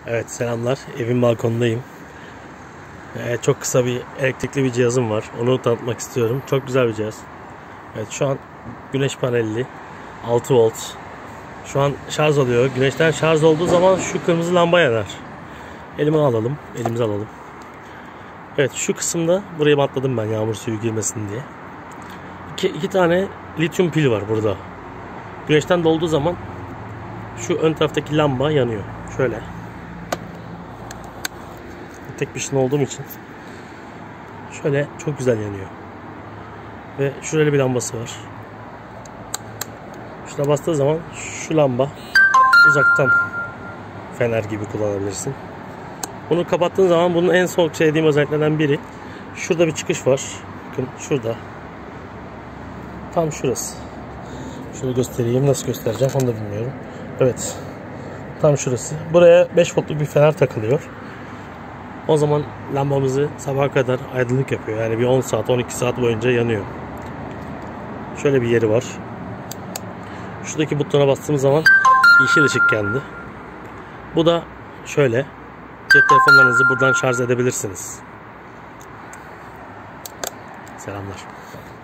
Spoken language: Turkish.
Evet, selamlar. Evin balkonundayım. Çok kısa bir elektrikli bir cihazım var. Onu tanıtmak istiyorum. Çok güzel bir cihaz. Evet, şu an güneş panelli 6 volt. Şu an şarj oluyor. Güneşten şarj olduğu zaman şu kırmızı lamba yanar. Elimize alalım. Evet, şu kısımda buraya bantladım ben yağmur suyu girmesin diye. İki tane lityum pil var burada. Güneşten dolduğu zaman şu ön taraftaki lamba yanıyor. Şöyle. Tek bir şey olduğum için şöyle çok güzel yanıyor. Ve şurada bir lambası var. Şuna bastığı zaman şu lamba uzaktan fener gibi kullanabilirsin. Bunu kapattığın zaman bunun en sevdiğim özelliklerden biri, şurada bir çıkış var. Bakın şurada. Tam şurası. Şöyle göstereyim. Nasıl göstereceğim onu da bilmiyorum. Evet. Tam şurası. Buraya 5 voltluk bir fener takılıyor. O zaman lambamızı sabaha kadar aydınlık yapıyor. Yani bir 10 saat, 12 saat boyunca yanıyor. Şöyle bir yeri var. Şuradaki butona bastığımız zaman yeşil ışık yandı. Bu da şöyle. Cep telefonlarınızı buradan şarj edebilirsiniz. Selamlar.